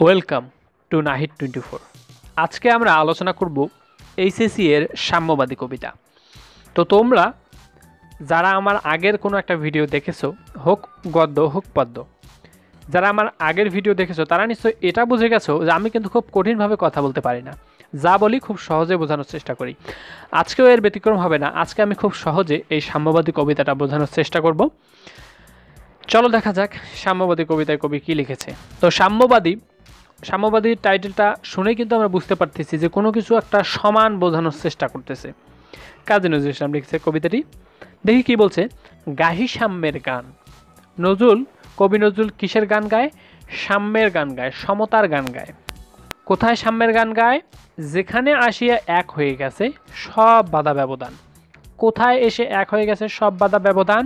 Welcome to Nahid 24। আজকে আমরা আলোচনা করব এইচএসসি এর সাম্যবাদী কবিতা। তো তোমরা যারা আমার আগের কোনো একটা ভিডিও দেখেছো, হোক গদ্য হোক পদ্য, যারা আমার আগের ভিডিও দেখেছো তারা নিশ্চয়ই এটা বুঝে গেছো যে আমি কিন্তু খুব কঠিনভাবে কথা বলতে পারি না, যা বলি খুব সহজে বোঝানোর চেষ্টা করি। আজকেও এর ব্যতিক্রম হবে না। আজকে আমি খুব সহজে এই সাম্যবাদী কবিতাটা বোঝানোর চেষ্টা করব। চলো দেখা যাক সাম্যবাদী কবিতায় কবি কী লিখেছে। তো সাম্যবাদীর টাইটেলটা শুনেই কিন্তু আমরা বুঝতে পারতেছি যে কোনো কিছু একটা সমান বোঝানোর চেষ্টা করতেছে। কাজী নজরুল ইসলাম লিখেছে কবিতাটি। দেখি কি বলছে। গাহি সাম্যের গান। কবি নজরুল কিসের গান গায়? সাম্যের গান গায়, সমতার গান গায়। কোথায় সাম্যের গান গায়? যেখানে আসিয়া এক হয়ে গেছে সব বাধা ব্যবধান। কোথায় এসে এক হয়ে গেছে সব বাধা ব্যবধান?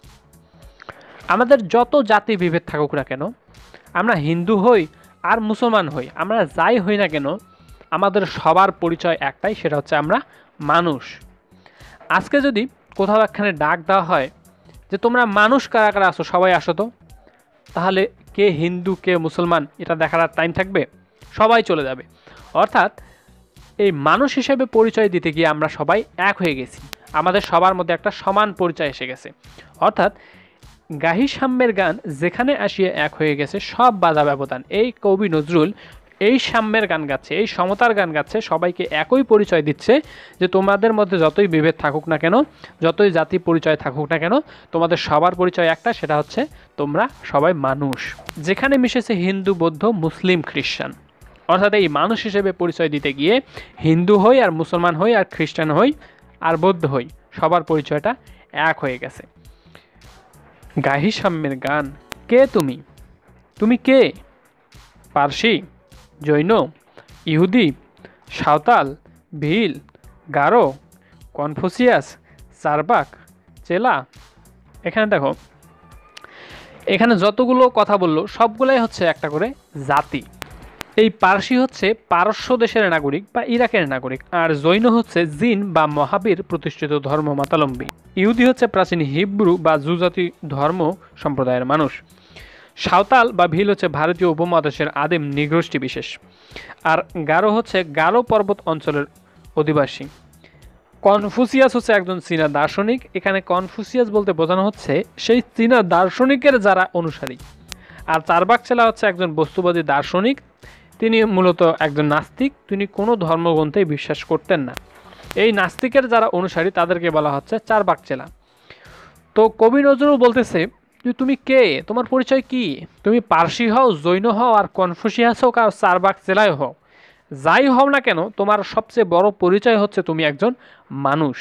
আমাদের যত জাতি বিভেদ থাকুক না কেন, আমরা হিন্দু হই আর মুসলমান হই, আমরা যাই হই না কেন, আমাদের সবার পরিচয় একটাই, সেটা হচ্ছে আমরা মানুষ। আজকে যদি কোথাও একখানে ডাক দেওয়া হয় যে তোমরা মানুষ কারা কারা আসো, সবাই আসো, তো তাহলে কে হিন্দু কে মুসলমান এটা দেখার আর টাইম থাকবে? সবাই চলে যাবে। অর্থাৎ এই মানুষ হিসেবে পরিচয় দিতে গিয়ে আমরা সবাই এক হয়ে গেছি, আমাদের সবার মধ্যে একটা সমান পরিচয় এসে গেছে। অর্থাৎ গাহি সাম্যের গান, যেখানে আসিয়া এক হয়ে গেছে সব বাধা ব্যবধান। এই কবি নজরুল এই সাম্যের গান গাচ্ছে, এই সমতার গান গাচ্ছে, সবাইকে একই পরিচয় দিচ্ছে যে তোমাদের মধ্যে যতই বিভেদ থাকুক না কেন, যতই জাতি পরিচয় থাকুক না কেন, তোমাদের সবার পরিচয় একটা, সেটা হচ্ছে তোমরা সবাই মানুষ। যেখানে মিশেছে হিন্দু বৌদ্ধ মুসলিম খ্রিস্টান, অর্থাৎ এই মানুষ হিসেবে পরিচয় দিতে গিয়ে হিন্দু হই আর মুসলমান হই আর খ্রিস্টান হই আর বৌদ্ধ হই, সবার পরিচয়টা এক হয়ে গেছে। গাহি সাম্যের গান। কে তুমি? তুমি কে? পার্সি, জৈন, ইহুদি, সাঁওতাল, ভিল, গারো, কনফুসিয়াস, চারবাক, চেলা। এখানে দেখো, এখানে যতগুলো কথা বললো সবগুলাই হচ্ছে একটা করে জাতি। এই পার্সি হচ্ছে পারস্য দেশের নাগরিক বা ইরাকের নাগরিক, আর জৈন হচ্ছে জিন বা মহাবীর প্রতিষ্ঠিত ধর্মমতাবলম্বী। ইহুদি হচ্ছে প্রাচীন হিব্রু বা জুজাতি ধর্ম সম্প্রদায়ের মানুষ। সাঁওতাল বা ভিল হচ্ছে ভারতীয় উপমহাদেশের আদিম নৃগোষ্ঠী বিশেষ। আর গারো হচ্ছে গারো পর্বত অঞ্চলের অধিবাসী। কনফুসিয়াস হচ্ছে একজন চীনা দার্শনিক। এখানে কনফুসিয়াস বলতে বোঝানো হচ্ছে সেই চীনা দার্শনিকের যারা অনুসারী। আর চারবাক চেলা হচ্ছে একজন বস্তুবাদী দার্শনিক। তিনি মূলত একজন নাস্তিক, তিনি কোনো ধর্মগ্রন্থেই বিশ্বাস করতেন না। এই নাস্তিকের যারা অনুসারী তাদেরকে বলা হচ্ছে চারবাক চেলা। তো কবি নজরুল বলতেছে যে তুমি কে, তোমার পরিচয় কি? তুমি পার্সি হও, জৈন হও, আর কনফুসিয়াস হোক, আর চারবাক চেলাই হও, যাই হও না কেন, তোমার সবচেয়ে বড় পরিচয় হচ্ছে তুমি একজন মানুষ।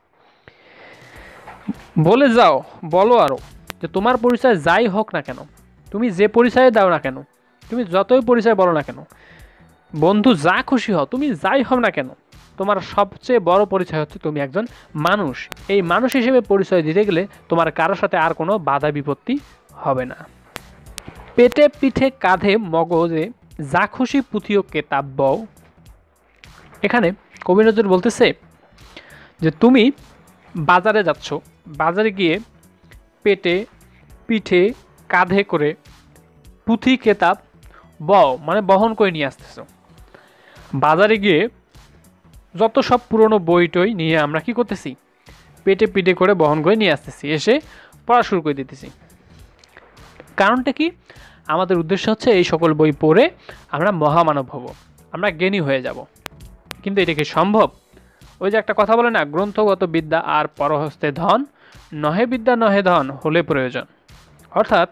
বলে যাও, বলো আরও যে তোমার পরিচয় যাই হোক না কেন, তুমি যে পরিচয় দাও না কেন, তুমি যতই পরিচয় বলো না কেন, বন্ধু যা খুশি হও, তুমি যাই হও না কেন, তোমার সবচেয়ে বড় পরিচয় হচ্ছে তুমি একজন মানুষ। এই মানুষ হিসেবে পরিচয় দিতে গেলে তোমার কারোর সাথে আর কোনো বাধা বিপত্তি হবে না। পেটে পিঠে কাঁধে মগজে যা খুশি পুঁথিও কেতাব বও। এখানে কবি নজরুল বলতেছে যে তুমি বাজারে যাচ্ছ, বাজারে গিয়ে পেটে পিঠে কাঁধে করে পুঁথি কেতাব বও মানে বহন করে নিয়ে আসতেছো। বাজারে গিয়ে যত সব পুরনো বই টই নিয়ে আমরা কি করতেছি? পেটে পিঠে করে বহন করে নিয়ে আসতেছি, এসে পড়া শুরু করে দিতেছি। কারণটা কি? আমাদের উদ্দেশ্য হচ্ছে এই সকল বই পড়ে আমরা মহামানব হব, আমরা জ্ঞানী হয়ে যাব। কিন্তু এটা কি সম্ভব? ওই যে একটা কথা বলে না, গ্রন্থগত বিদ্যা আর পরহস্তে ধন, নহে বিদ্যা নহে ধন হলে প্রয়োজন। অর্থাৎ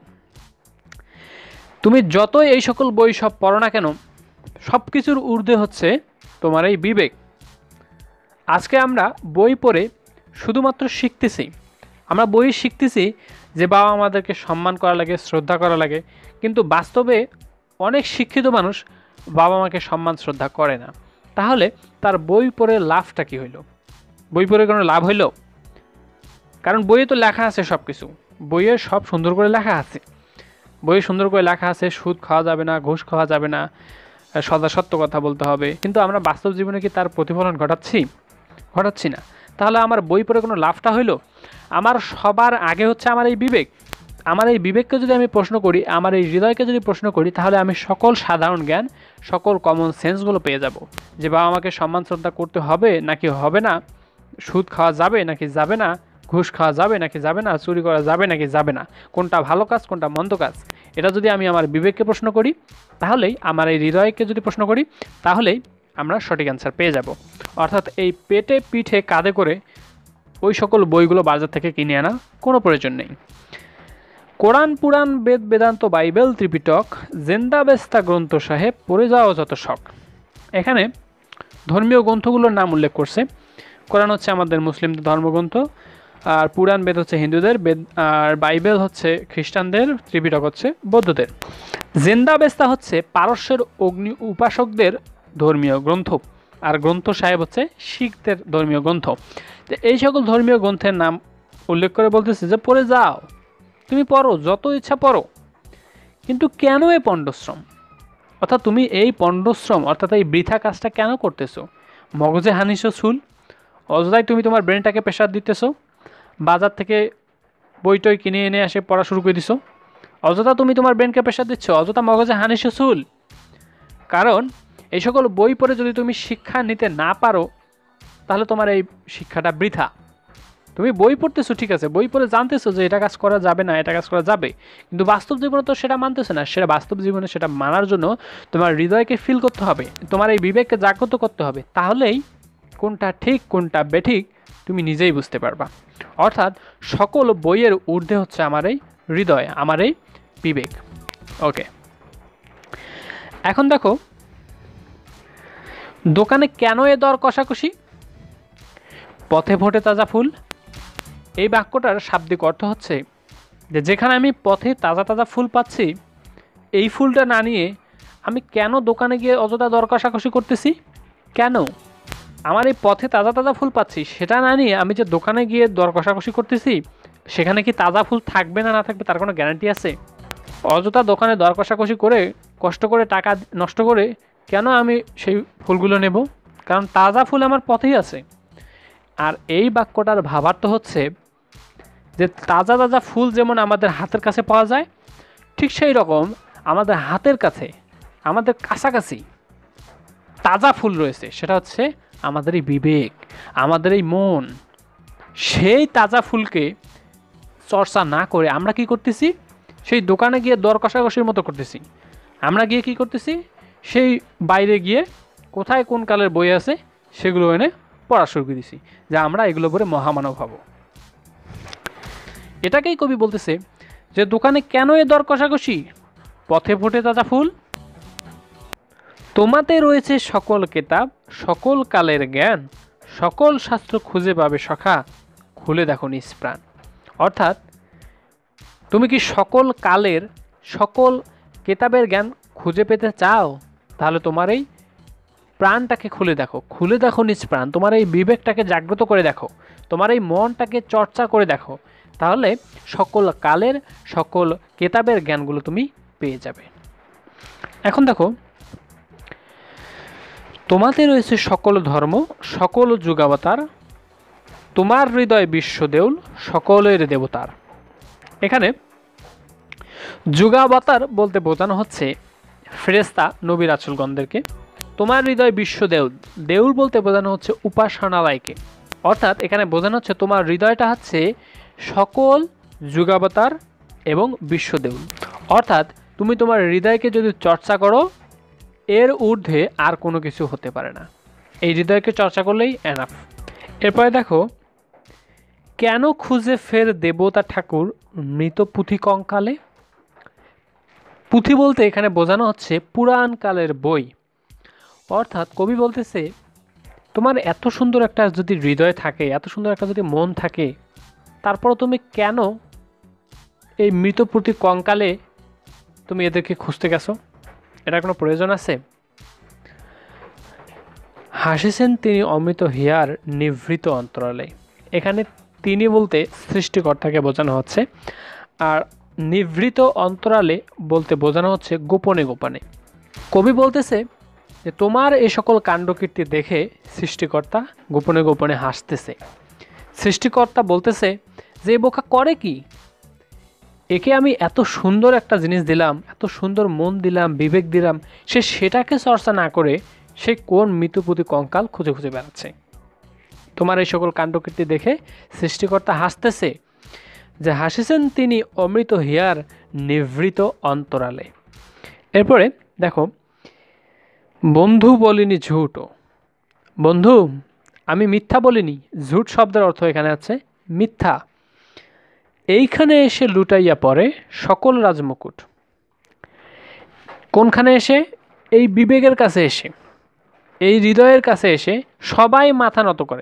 তুমি যতই এই সকল বই সব পড়ো না কেন, সব কিছুর ঊর্ধ্বে হচ্ছে তোমার এই বিবেক। আজকে আমরা বই পড়ে শুধুমাত্র শিখতেছি, আমরা বই শিখতেছি যে বাবা আমাদেরকে সম্মান করা লাগে, শ্রদ্ধা করা লাগে, কিন্তু বাস্তবে অনেক শিক্ষিত মানুষ বাবা মাকে সম্মান শ্রদ্ধা করে না। তাহলে তার বই পড়ে লাভটা কী হইল? বই পড়ে কোনো লাভ হইল? কারণ বইয়ে তো লেখা আছে সব কিছু, বইয়ে সব সুন্দর করে লেখা আছে, বইয়ে সুন্দর করে লেখা আছে সুদ খাওয়া যাবে না, ঘুষ খাওয়া যাবে না, সদা সত্য কথা বলতে হবে। কিন্তু আমরা বাস্তব জীবনে কি তার প্রতিফলন ঘটাচ্ছি না। তাহলে আমার বই পড়ে কোনো লাভটা হইল? আমার সবার আগে হচ্ছে আমার এই বিবেক। আমার এই বিবেককে যদি আমি প্রশ্ন করি, আমার এই হৃদয়কে যদি প্রশ্ন করি, তাহলে আমি সকল সাধারণ জ্ঞান, সকল কমন সেন্সগুলো পেয়ে যাব। যে বাবা মাকে সম্মান শ্রদ্ধা করতে হবে নাকি হবে না, সুদ খাওয়া যাবে নাকি যাবে না, ঘুষ খাওয়া যাবে নাকি যাবে না, চুরি করা যাবে নাকি যাবে না, কোনটা ভালো কাজ কোনটা মন্দ কাজ, এটা যদি আমি আমার বিবেককে প্রশ্ন করি, তাহলেই আমার এই হৃদয়কে যদি প্রশ্ন করি, তাহলেই আমরা সঠিক অ্যান্সার পেয়ে যাব। অর্থাৎ এই পেটে পিঠে কাঁধে করে ওই সকল বইগুলো বাজার থেকে কিনে আনা কোনো প্রয়োজন নেই। Quran Puran Veda Vedanta Bible Tripitaka Zend Avesta Granth Sahib পড়ে যাওয়া যত শখ। এখানে ধর্মীয় গ্রন্থগুলোর নাম উল্লেখ করছে। কোরআন হচ্ছে আমাদের মুসলিমদের ধর্মগ্রন্থ, আর পুরাণ বেদ হচ্ছে হিন্দুদের, বেদ আর বাইবেল হচ্ছে খ্রিস্টানদের, ত্রিপিটক হচ্ছে বৌদ্ধদের। জেন্দা বেস্তা হচ্ছে পারস্যের অগ্নি উপাসকদের ধর্মীয় গ্রন্থ, আর গ্রন্থ সাহেব হচ্ছে শিখদের ধর্মীয় গ্রন্থ। তো এই সকল ধর্মীয় গ্রন্থের নাম উল্লেখ করে বলতেছে যে পড়ে যাও, তুমি পড়ো, যত ইচ্ছা পড়ো, কিন্তু কেন এই পণ্ডশ্রম? অর্থাৎ তুমি এই পণ্ডশ্রম অর্থাৎ এই বৃথা কাজটা কেন করতেছো? মগজে হানিছো চুল, অযথাই তুমি তোমার ব্রেনটাকে প্রেশার দিতেছো, বাজার থেকে বই টই কিনে এনে এসে পড়া শুরু করে দিছো, অযথা তুমি তোমার ব্রেনকে প্রেশার দিচ্ছ, অযথা মগজে হানিছো চুল। কারণ এই সকল বই পড়ে যদি তুমি শিক্ষা নিতে না পারো, তাহলে তোমার এই শিক্ষাটা বৃথা। তুমি বই পড়তেছো ঠিক আছে, বই পড়ে জানতেছো যে এটা কাজ করা যাবে না, এটা কাজ করা যাবে, কিন্তু বাস্তব জীবনে তো সেটা মানতেছে না। সেটা বাস্তব জীবনে সেটা মানার জন্য তোমার হৃদয়কে ফিল করতে হবে, তোমার এই বিবেককে জাগ্রত করতে হবে, তাহলেই কোনটা ঠিক কোনটা বেঠিক তুমি নিজেই বুঝতে পারবা। অর্থাৎ সকল বইয়ের ঊর্ধ্বে হচ্ছে আমার এই হৃদয়, আমার এই বিবেক। ওকে, এখন দেখো দোকানে কেন এ দর কষাকষি? পথে ফোটে তাজা ফুল। এই বাক্যটার শাব্দিক অর্থ হচ্ছে যে যেখানে আমি পথে তাজা তাজা ফুল পাচ্ছি, এই ফুলটা না নিয়ে আমি কেন দোকানে গিয়ে অযথা দর কষাকষি করতেছি? কেন আমার এই পথে তাজা তাজা ফুল পাচ্ছি সেটা না নিয়ে আমি যে দোকানে গিয়ে দর কষাকষি করতেছি, সেখানে কি তাজা ফুল থাকবে না না থাকবে তার কোনো গ্যারান্টি আছে? অযথা দোকানে দর কষাকষি করে কষ্ট করে টাকা নষ্ট করে কেন আমি সেই ফুলগুলো নেব? কারণ তাজা ফুল আমার পথেই আছে। আর এই বাক্যটার ভাবার্থ হচ্ছে যে তাজা তাজা ফুল যেমন আমাদের হাতের কাছে পাওয়া যায়, ঠিক সেই রকম আমাদের হাতের কাছে, আমাদের কাছাকাছি তাজা ফুল রয়েছে, সেটা হচ্ছে আমাদের এই বিবেক, আমাদের এই মন। সেই তাজা ফুলকে চর্চা না করে আমরা কি করতেছি? সেই দোকানে গিয়ে দর কষাকষির মতো করতেছি। আমরা গিয়ে কি করতেছি? সেই বাইরে গিয়ে কোথায় কোন কালের বই আছে সেগুলো এনে পড়া শুরু করে দিছি, যে আমরা এগুলো পড়ে মহামানব হব। এটাকেই কবি বলতেছে যে দোকানে কেন এ দর কষাকষি, পথে ফোটে তাজা ফুল। তোমাতে রয়েছে সকল কেতাব, সকল কালের জ্ঞান, সকল শাস্ত্র খুঁজে পাবে সখা, খুলে দেখো নিষ্প্রাণ। অর্থাৎ তুমি কি সকল কালের সকল কেতাবের জ্ঞান খুঁজে পেতে চাও? তাহলে তোমার এই প্রাণটাকে খুলে দেখো নিষ্প্রাণ, তোমার এই বিবেকটাকে জাগ্রত করে দেখো, তোমার এই মনটাকে চর্চা করে দেখো, তাহলে সকল কালের সকল কেতাবের জ্ঞানগুলো তুমি পেয়ে যাবে। এখন দেখো, তোমাতে রয়েছে সকল ধর্ম, সকল যুগাবতার, তোমার হৃদয় বিশ্বদেউল, সকলের দেবতার। এখানে যুগাবতার বলতে বোঝানো হচ্ছে ফেরেশতা নবী রাসূলগণদেরকে। তোমার হৃদয় বিশ্বদেউল, দেউল বলতে বোঝানো হচ্ছে উপাসনালয়কে। অর্থাৎ এখানে বোঝানো হচ্ছে তোমার হৃদয়টা হচ্ছে সকল যুগাবতার এবং বিশ্বদেউল। অর্থাৎ তুমি তোমার হৃদয়কে যদি চর্চা করো, এর ঊর্ধ্বে আর কোনো কিছু হতে পারে না। এই হৃদয়কে চর্চা করলেই এনাফ। এরপরে দেখো, কেন খুঁজে ফের দেবতা ঠাকুর মৃত পুঁথি কঙ্কালে। পুঁথি বলতে এখানে বোঝানো হচ্ছে পুরাণকালের বই। অর্থাৎ কবি বলতেছে তোমার এত সুন্দর একটা যদি হৃদয় থাকে, এত সুন্দর একটা যদি মন থাকে, তারপর তুমি কেন এই মৃত পুঁথি কঙ্কালে তুমি এদেরকে খুঁজতে গেছো? এটা কোনো প্রয়োজন আছে? হাসিছেন তিনি অমৃত হিয়ার নিভৃত অন্তরালে। এখানে তিনি বলতে সৃষ্টিকর্তাকে বোঝানো হচ্ছে, আর নিভৃত অন্তরালে বলতে বোঝানো হচ্ছে গোপনে গোপনে। কবি বলতেছে যে তোমার এই সকল কাণ্ডকীর্তি দেখে সৃষ্টিকর্তা গোপনে গোপনে হাসতেছে। সৃষ্টিকর্তা বলতেছে যে বোকা করে কি, একে আমি এত সুন্দর একটা জিনিস দিলাম, এত সুন্দর মন দিলাম, বিবেক দিলাম, সে সেটাকে চর্চা না করে সে কোন মৃত্যুপতি কঙ্কাল খুঁজে খুঁজে বেড়াচ্ছে। তোমার এই সকল কাণ্ডকীর্তি দেখে সৃষ্টিকর্তা হাসতেছে, যে হাসিছেন তিনি অমৃত হিয়ার নিভৃত অন্তরালে। এরপরে দেখো, বন্ধু বলিনি ঝুটও। বন্ধু, আমি মিথ্যা বলিনি। ঝুট শব্দের অর্থ এখানে আছে মিথ্যা। এইখানে এসে লুটাইয়া পড়ে সকল রাজমুকুট। কোনখানে এসে? এই বিবেকের কাছে এসে, এই হৃদয়ের কাছে এসে সবাই মাথা নত করে।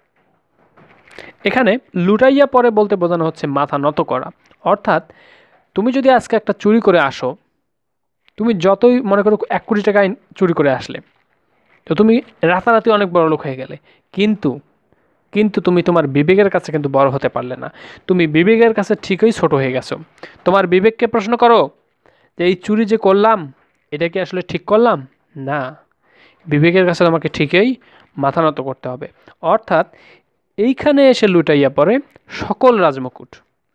এখানে লুটাইয়া পড়ে বলতে বোঝানো হচ্ছে মাথা নত করা। অর্থাৎ তুমি যদি আজকে একটা চুরি করে আসো, তুমি যতই মনে করো 1 কোটি টাকা চুরি করে আসলে, তো তুমি রাতারাতি অনেক বড় লোক হয়ে গেলে, কিন্তু কিন্তু তুমি তোমার বিবেকের কাছে কিন্তু বড় হতে পারলে না। তুমি বিবেকের কাছে ঠিকই ছোট হয়ে গেছো। তোমার বিবেককে প্রশ্ন করো যে এই চুরি যে করলাম, এটা কি আসলে ঠিক করলাম? না, বিবেকের কাছে তোমাকে ঠিকই মাথা নত করতে হবে। অর্থাৎ এইখানে এসে লুটাইয়া পড়ে সকল রাজমুকুট।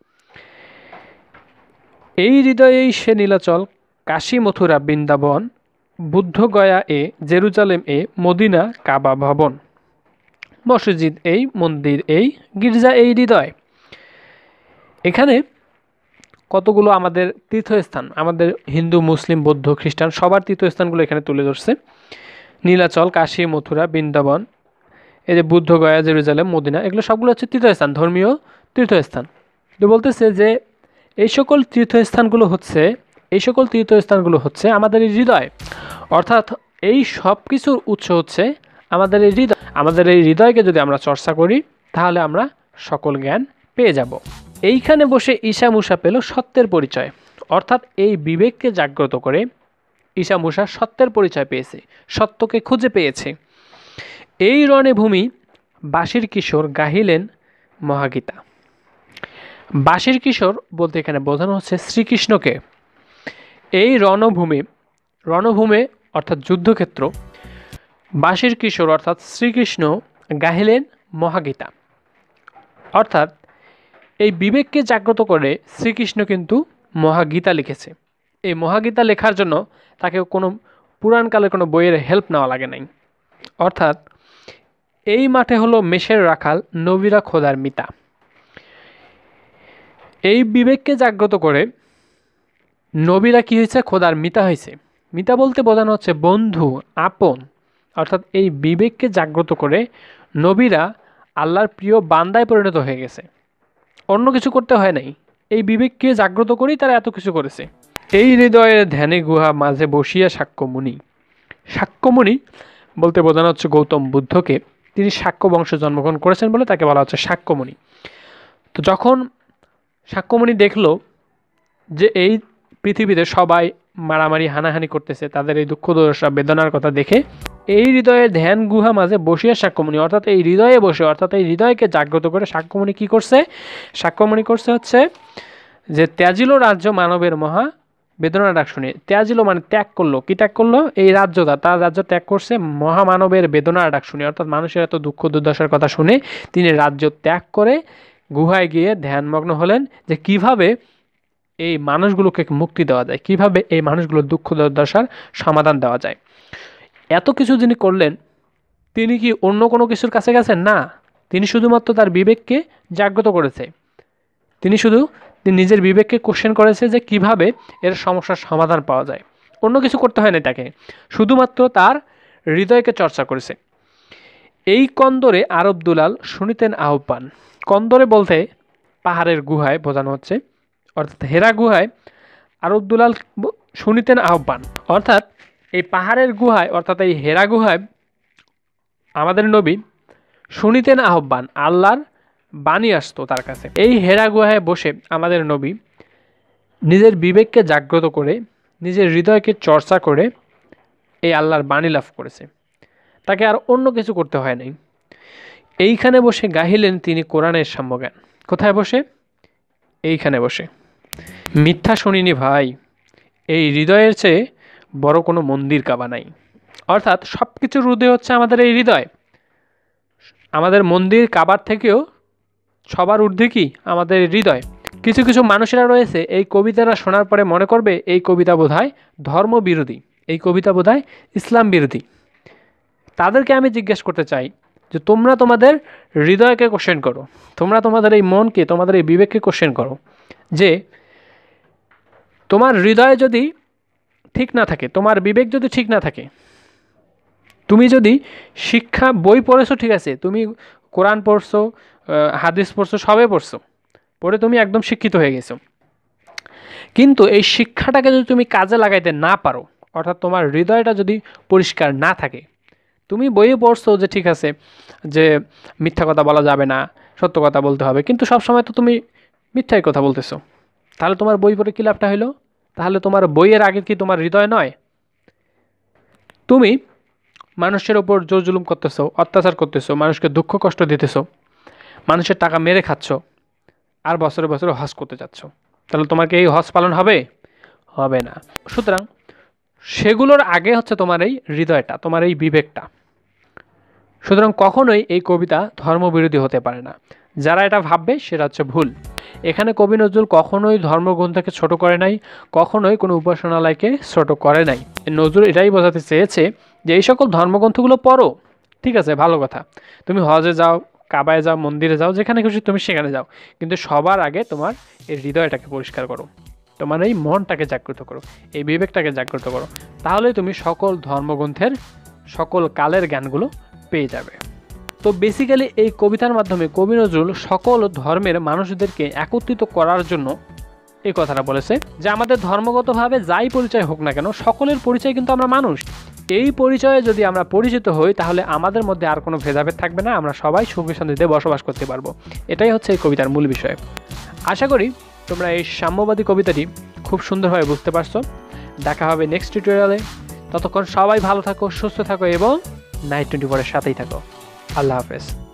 এই হৃদয়েই সে নীলাচল, কাশী মথুরা বৃন্দাবন, বুদ্ধ গয়া এ, জেরুজালেম এ, মদিনা কাবা ভবন, মসজিদ এই, মন্দির এই, গির্জা এই হৃদয়। এখানে কতগুলো আমাদের তীর্থস্থান, আমাদের হিন্দু, মুসলিম, বৌদ্ধ, খ্রিস্টান সবার তীর্থস্থানগুলো এখানে তুলে ধরছে। নীলাচল, কাশী, মথুরা, বৃন্দাবন, এই যে বুদ্ধ গয়া, জেরুজালেম, মদিনা, এগুলো সবগুলো হচ্ছে তীর্থস্থান, ধর্মীয় তীর্থস্থান। তো বলতেছে যে এই সকল তীর্থস্থানগুলো হচ্ছে আমাদের এই হৃদয়। অর্থাৎ এই সব কিছুর উৎস হচ্ছে আমাদের এই হৃদয়। আমাদের এই হৃদয়কে যদি আমরা চর্চা করি, তাহলে আমরা সকল জ্ঞান পেয়ে যাব। এইখানে বসে ঈশা মূষা পেল সত্যের পরিচয়। অর্থাৎ এই বিবেককে জাগ্রত করে ঈশা মূষা সত্যের পরিচয় পেয়েছে, সত্যকে খুঁজে পেয়েছে। এই রণভূমি বাঁশির কিশোর গাহিলেন মহাগীতা। বাঁশির কিশোর বলতে এখানে বোঝানো হচ্ছে শ্রীকৃষ্ণকে। এই রণভূমে অর্থাৎ যুদ্ধক্ষেত্র, বাঁশির কিশোর অর্থাৎ শ্রীকৃষ্ণ গাহিলেন মহাগীতা। অর্থাৎ এই বিবেককে জাগ্রত করে শ্রীকৃষ্ণ কিন্তু মহাগীতা লিখেছে। এই মহাগীতা লেখার জন্য তাকে কোনো পুরাণকালের কোনো বইয়ের হেল্প নেওয়া লাগে নাই। অর্থাৎ এই মাঠে হলো মেষের রাখাল, নবীরা খোদার মিতা। এই বিবেককে জাগ্রত করে নবীরা কি হয়েছে? খোদার মিতা হয়েছে। মিতা বলতে বোঝানো হচ্ছে বন্ধু, আপন। অর্থাৎ এই বিবেককে জাগ্রত করে নবীরা আল্লাহর প্রিয় বান্দায় পরিণত হয়ে গেছে। অন্য কিছু করতে হয় নাই, এই বিবেককে জাগ্রত করেই তারা এত কিছু করেছে। এই হৃদয়ের ধ্যানে গুহা মাঝে বসিয়া সাক্ষ্যমুনি। সাক্ষ্যমুনি বলতে বোঝানো হচ্ছে গৌতম বুদ্ধকে। তিনি শাক্য বংশে জন্মগ্রহণ করেছেন বলে তাকে বলা হচ্ছে সাক্ষ্যমুনি। তো যখন সাক্ষ্যমুনি দেখলো যে এই পৃথিবীতে সবাই মারামারি হানাহানি করতেছে, তাদের এই দুঃখ দুর্দশা বেদনার কথা দেখে এই হৃদয়ের ধ্যান গুহা মাঝে বসিয়া সাক্ষ্যমুনি, অর্থাৎ এই হৃদয়ে বসে, অর্থাৎ এই হৃদয়কে জাগ্রত করে সাক্ষ্যমুনি কি করছে? সাক্ষ্যমুনি করছে হচ্ছে যে ত্যাজিল রাজ্য মানবের মহা বেদনা ডাক শুনে। ত্যাজিল মানে ত্যাগ করলো। কি ত্যাগ করলো? এই রাজ্যটা, তার রাজ্য ত্যাগ করছে মহামানবের বেদনার ডাক শুনে। অর্থাৎ মানুষের এত দুঃখ দুর্দশার কথা শুনে তিনি রাজ্য ত্যাগ করে গুহায় গিয়ে ধ্যানমগ্ন হলেন যে কিভাবে এই মানুষগুলোকে মুক্তি দেওয়া যায়, কিভাবে এই মানুষগুলোর দুঃখ দুর্দশার সমাধান দেওয়া যায়। এত কিছু যিনি করলেন, তিনি কি অন্য কোনো কিছুর কাছে গেছেন? না, তিনি শুধুমাত্র তার বিবেককে জাগ্রত করেছে। তিনি নিজের বিবেককে কোশ্চেন করেছে যে কিভাবে এর সমস্যার সমাধান পাওয়া যায়। অন্য কিছু করতে হয় না তাকে, শুধুমাত্র তার হৃদয়কে চর্চা করেছে। এই কন্দরে আরব দুলাল শুনিতেন আহ্বান। কন্দরে বলতে পাহাড়ের গুহায় বোঝানো হচ্ছে, অর্থাৎ হেরা গুহায় আরব দুলাল শুনিতেন আহ্বান। অর্থাৎ এই পাহাড়ের গুহায়, অর্থাৎ এই হেরা গুহায় আমাদের নবী শুনিতেন আহ্বান, আল্লাহর বাণী আসতো তার কাছে। এই হেরা গুহায় বসে আমাদের নবী নিজের বিবেককে জাগ্রত করে, নিজের হৃদয়কে চর্চা করে এই আল্লাহর বাণী লাভ করেছে। তাকে আর অন্য কিছু করতে হয় নাই। এইখানে বসে গাহিলেন তিনি কোরআনের সাম্যজ্ঞান। কোথায় বসে? এইখানে বসে। মিথ্যা শুনিনি ভাই, এই হৃদয়ের চেয়ে বড় কোনো মন্দির কাবা নাই। অর্থাৎ সব কিছুর ঊর্ধ্বে হচ্ছে আমাদের এই হৃদয়। আমাদের মন্দির কাবার থেকেও সবার ঊর্ধ্বে কি? আমাদের হৃদয়। কিছু কিছু মানুষেরা রয়েছে এই কবিতাটা শোনার পরে মনে করবে এই কবিতা বোধহয় ধর্মবিরোধী, এই কবিতা বোধহয় ইসলাম বিরোধী। তাদেরকে আমি জিজ্ঞেস করতে চাই যে তোমরা তোমাদের হৃদয়কে কোশ্চেন করো, তোমরা তোমাদের এই মনকে, তোমাদের এই বিবেককে কোশ্চেন করো যে তোমার হৃদয় যদি ঠিক না থাকে, তোমার বিবেক যদি ঠিক না থাকে, তুমি যদি শিক্ষা বই পড়েছো, ঠিক আছে, তুমি কোরআন পড়ছো, হাদিস পড়ছো, সবে পড়ছো, পড়ে তুমি একদম শিক্ষিত হয়ে গেছো, কিন্তু এই শিক্ষাটাকে যদি তুমি কাজে লাগাইতে না পারো, অর্থাৎ তোমার হৃদয়টা যদি পরিষ্কার না থাকে, তুমি বইয়ে পড়ছো যে ঠিক আছে যে মিথ্যা কথা বলা যাবে না, সত্য কথা বলতে হবে, কিন্তু সবসময় তো তুমি মিথ্যাই কথা বলতেছো, তাহলে তোমার বই পড়ে কী লাভটা হলো? তাহলে তোমার বইয়ের আগে কি তোমার হৃদয় নয়? তুমি মানুষের ওপর জোর জুলুম করতেছো, অত্যাচার করতেছো, মানুষকে দুঃখ কষ্ট দিতেছো, মানুষের টাকা মেরে খাচ্ছ, আর বছরে বছরে হজ করতে যাচ্ছ, তাহলে তোমার কি এই হজ পালন হবে? হবে না। সুতরাং সেগুলোর আগে হচ্ছে তোমার এই হৃদয়টা, তোমার এই বিবেকটা। সুতরাং কখনোই এই কবিতা ধর্মবিরোধী হতে পারে না। যারা এটা ভাববে সেটা হচ্ছে ভুল। এখানে কবি নজরুল কখনোই ধর্মগ্রন্থকে ছোট করে নাই, কখনোই কোনো উপাসনালয়কে ছোট করে নাই। নজরুল এটাই বোঝাতে চেয়েছে যে এই সকল ধর্মগ্রন্থগুলো পড়ো, ঠিক আছে, ভালো কথা, তুমি হজে যাও, কাবায় যাও, মন্দিরে যাও, যেখানে খুশি তুমি সেখানে যাও, কিন্তু সবার আগে তোমার এই হৃদয়টাকে পরিষ্কার করো, তোমার এই মনটাকে জাগ্রত করো, এই বিবেকটাকে জাগ্রত করো, তাহলেই তুমি সকল ধর্মগ্রন্থের সকল কালের জ্ঞানগুলো পেয়ে যাবে। তো বেসিক্যালি এই কবিতার মাধ্যমে কবি নজরুল সকল ধর্মের মানুষদেরকে একত্রিত করার জন্য এই কথাটা বলেছে যে আমাদের ধর্মগতভাবে যাই পরিচয় হোক না কেন, সকলের পরিচয় কিন্তু আমরা মানুষ। এই পরিচয়ে যদি আমরা পরিচিত হই তাহলে আমাদের মধ্যে আর কোনো ভেদাভেদ থাকবে না, আমরা সবাই সুখে শান্তিতে বসবাস করতে পারবো। এটাই হচ্ছে এই কবিতার মূল বিষয়। আশা করি তোমরা এই সাম্যবাদী কবিতাটি খুব সুন্দরভাবে বুঝতে পারছো। দেখা হবে নেক্সট টিউটোরিয়ালে। ততক্ষণ সবাই ভালো থাকো, সুস্থ থাকো এবং নাইট 24-এর সাথেই থাকো। আল্লাহ হাফেজ।